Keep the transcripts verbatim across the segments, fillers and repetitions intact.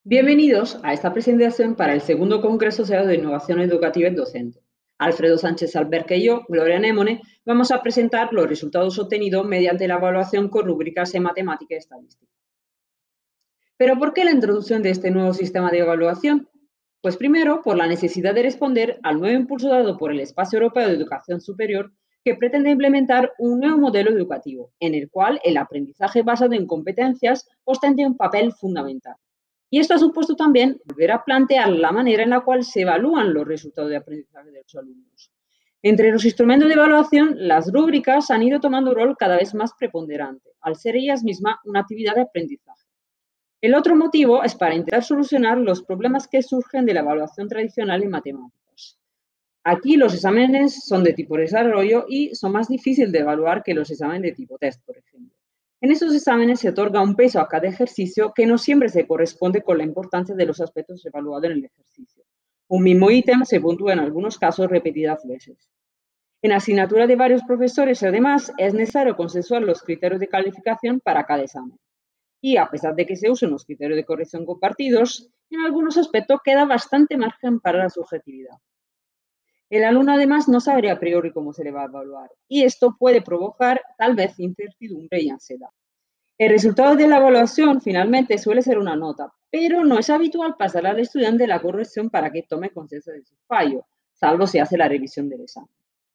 Bienvenidos a esta presentación para el segundo Congreso S E O de Innovación Educativa en Docente. Alfredo Sánchez Alberca y yo, Gloria Némone, vamos a presentar los resultados obtenidos mediante la evaluación con rúbricas en matemática y estadística. ¿Pero por qué la introducción de este nuevo sistema de evaluación? Pues primero, por la necesidad de responder al nuevo impulso dado por el Espacio Europeo de Educación Superior, que pretende implementar un nuevo modelo educativo, en el cual el aprendizaje basado en competencias ostente un papel fundamental. Y esto ha supuesto también volver a plantear la manera en la cual se evalúan los resultados de aprendizaje de los alumnos. Entre los instrumentos de evaluación, las rúbricas han ido tomando un rol cada vez más preponderante, al ser ellas mismas una actividad de aprendizaje. El otro motivo es para intentar solucionar los problemas que surgen de la evaluación tradicional en matemáticas. Aquí los exámenes son de tipo desarrollo y son más difíciles de evaluar que los exámenes de tipo test, por ejemplo. En estos exámenes se otorga un peso a cada ejercicio que no siempre se corresponde con la importancia de los aspectos evaluados en el ejercicio. Un mismo ítem se puntúa en algunos casos repetidas veces. En asignaturas de varios profesores, además, es necesario consensuar los criterios de calificación para cada examen. Y a pesar de que se usen los criterios de corrección compartidos, en algunos aspectos queda bastante margen para la subjetividad. El alumno además no sabría a priori cómo se le va a evaluar y esto puede provocar tal vez incertidumbre y ansiedad. El resultado de la evaluación finalmente suele ser una nota, pero no es habitual pasar al estudiante la corrección para que tome conciencia de su fallo, salvo si hace la revisión del examen.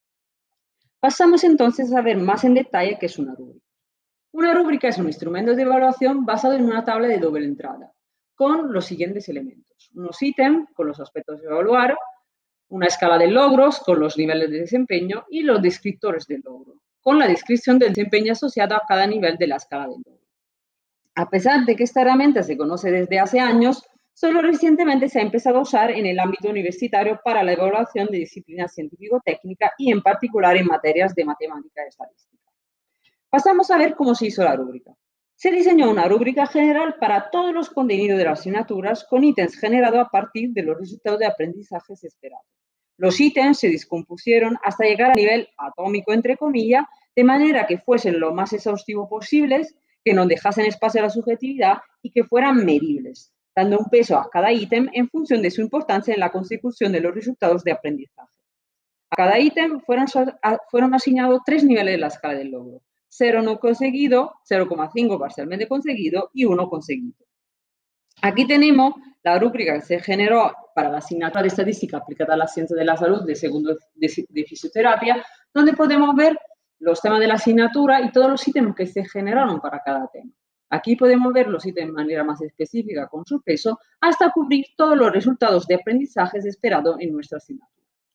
Pasamos entonces a ver más en detalle qué es una rúbrica. Una rúbrica es un instrumento de evaluación basado en una tabla de doble entrada, con los siguientes elementos. Unos ítems con los aspectos de evaluar, una escala de logros con los niveles de desempeño y los descriptores del logro, con la descripción del desempeño asociado a cada nivel de la escala de logro. A pesar de que esta herramienta se conoce desde hace años, solo recientemente se ha empezado a usar en el ámbito universitario para la evaluación de disciplinas científico-técnicas y en particular en materias de matemática y estadística. Pasamos a ver cómo se hizo la rúbrica. Se diseñó una rúbrica general para todos los contenidos de las asignaturas con ítems generados a partir de los resultados de aprendizajes esperados. Los ítems se descompusieron hasta llegar a nivel atómico, entre comillas, de manera que fuesen lo más exhaustivos posibles, que no dejasen espacio a la subjetividad y que fueran medibles, dando un peso a cada ítem en función de su importancia en la consecución de los resultados de aprendizaje. A cada ítem fueron, fueron asignados tres niveles de la escala del logro: cero no conseguido, cero coma cinco parcialmente conseguido y uno conseguido. Aquí tenemos la rúbrica que se generó para la asignatura de estadística aplicada a la ciencia de la salud de segundo de, de fisioterapia, donde podemos ver los temas de la asignatura y todos los ítems que se generaron para cada tema. Aquí podemos ver los ítems de manera más específica con su peso hasta cubrir todos los resultados de aprendizajes esperados en nuestra asignatura.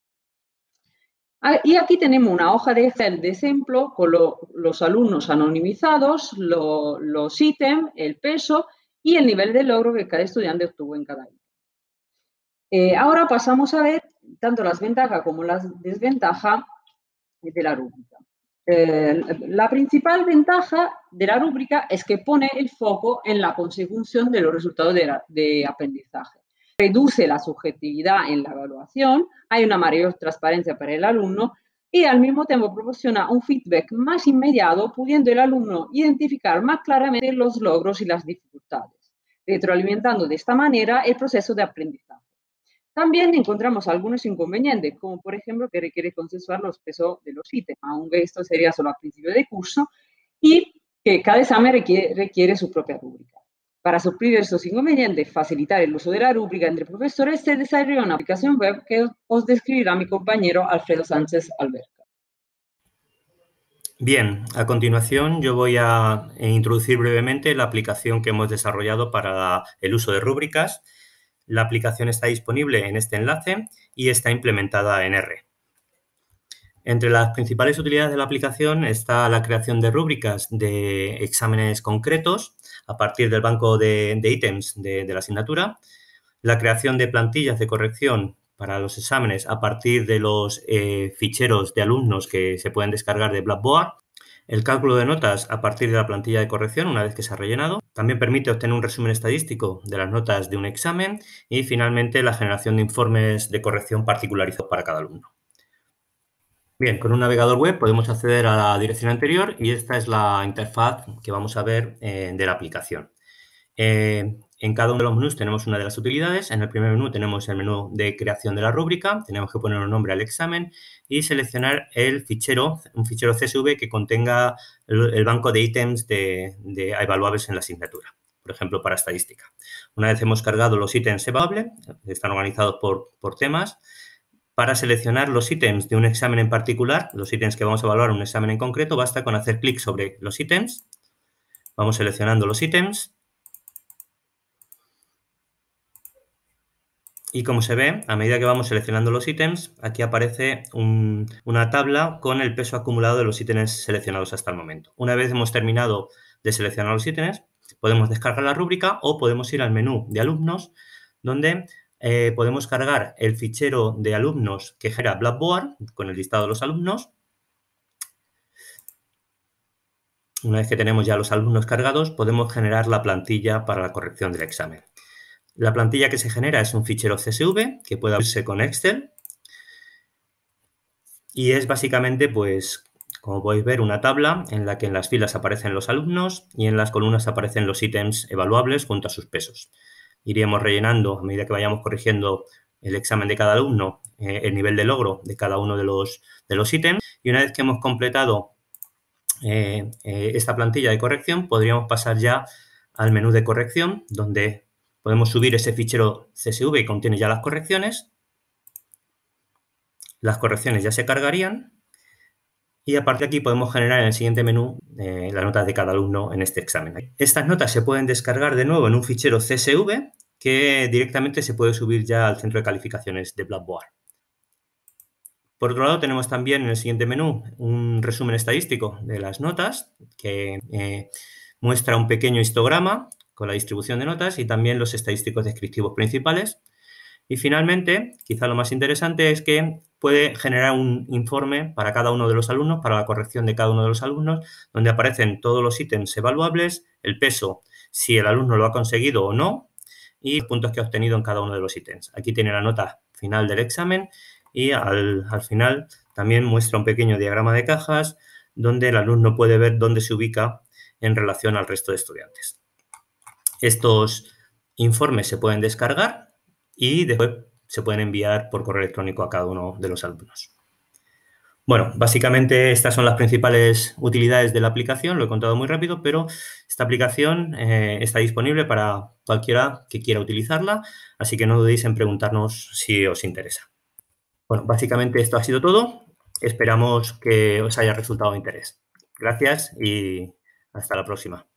Y aquí tenemos una hoja de Excel de ejemplo con lo, los alumnos anonimizados, lo, los ítems, el peso y el nivel de logro que cada estudiante obtuvo en cada ítem. Eh, ahora pasamos a ver tanto las ventajas como las desventajas de la rúbrica. Eh, la principal ventaja de la rúbrica es que pone el foco en la consecución de los resultados de, la, de aprendizaje. Reduce la subjetividad en la evaluación, hay una mayor transparencia para el alumno y al mismo tiempo proporciona un feedback más inmediato, pudiendo el alumno identificar más claramente los logros y las dificultades, retroalimentando de esta manera el proceso de aprendizaje. También encontramos algunos inconvenientes, como por ejemplo que requiere consensuar los pesos de los ítems, aunque esto sería solo al principio de curso, y que cada examen requiere, requiere su propia rúbrica. Para suplir estos inconvenientes, facilitar el uso de la rúbrica entre profesores, se desarrolló una aplicación web que os describirá mi compañero Alfredo Sánchez Alberca. Bien, a continuación yo voy a introducir brevemente la aplicación que hemos desarrollado para el uso de rúbricas. La aplicación está disponible en este enlace y está implementada en R. Entre las principales utilidades de la aplicación está la creación de rúbricas de exámenes concretos a partir del banco de, de ítems de, de la asignatura, la creación de plantillas de corrección para los exámenes a partir de los eh, ficheros de alumnos que se pueden descargar de Blackboard, el cálculo de notas a partir de la plantilla de corrección una vez que se ha rellenado. También permite obtener un resumen estadístico de las notas de un examen y, finalmente, la generación de informes de corrección particularizados para cada alumno. Bien, con un navegador web podemos acceder a la dirección anterior y esta es la interfaz que vamos a ver eh, de la aplicación. Eh, En cada uno de los menús tenemos una de las utilidades. En el primer menú tenemos el menú de creación de la rúbrica. Tenemos que poner un nombre al examen y seleccionar el fichero, un fichero C S V que contenga el, el banco de ítems de, de evaluables en la asignatura. Por ejemplo, para estadística. Una vez hemos cargado los ítems evaluables, están organizados por, por temas. Para seleccionar los ítems de un examen en particular, los ítems que vamos a evaluar en un examen en concreto, basta con hacer clic sobre los ítems. Vamos seleccionando los ítems. Y como se ve, a medida que vamos seleccionando los ítems, aquí aparece un, una tabla con el peso acumulado de los ítems seleccionados hasta el momento. Una vez hemos terminado de seleccionar los ítems, podemos descargar la rúbrica o podemos ir al menú de alumnos, donde eh, podemos cargar el fichero de alumnos que genera Blackboard con el listado de los alumnos. Una vez que tenemos ya los alumnos cargados, podemos generar la plantilla para la corrección del examen. La plantilla que se genera es un fichero C S V que puede abrirse con Excel y es básicamente, pues, como podéis ver, una tabla en la que en las filas aparecen los alumnos y en las columnas aparecen los ítems evaluables junto a sus pesos. Iríamos rellenando, a medida que vayamos corrigiendo el examen de cada alumno, eh, el nivel de logro de cada uno de los, de los ítems, y una vez que hemos completado eh, eh, esta plantilla de corrección, podríamos pasar ya al menú de corrección, donde podemos subir ese fichero C S V que contiene ya las correcciones. Las correcciones ya se cargarían y a partir de aquí podemos generar en el siguiente menú eh, las notas de cada alumno en este examen. Estas notas se pueden descargar de nuevo en un fichero C S V que directamente se puede subir ya al centro de calificaciones de Blackboard. Por otro lado, tenemos también en el siguiente menú un resumen estadístico de las notas que eh, muestra un pequeño histograma con la distribución de notas y también los estadísticos descriptivos principales. Y finalmente, quizá lo más interesante es que puede generar un informe para cada uno de los alumnos, para la corrección de cada uno de los alumnos, donde aparecen todos los ítems evaluables, el peso, si el alumno lo ha conseguido o no, y los puntos que ha obtenido en cada uno de los ítems. Aquí tiene la nota final del examen y al, al final también muestra un pequeño diagrama de cajas donde el alumno puede ver dónde se ubica en relación al resto de estudiantes. Estos informes se pueden descargar y después se pueden enviar por correo electrónico a cada uno de los alumnos. Bueno, básicamente estas son las principales utilidades de la aplicación. Lo he contado muy rápido, pero esta aplicación eh, está disponible para cualquiera que quiera utilizarla, así que no dudéis en preguntarnos si os interesa. Bueno, básicamente esto ha sido todo. Esperamos que os haya resultado de interés. Gracias y hasta la próxima.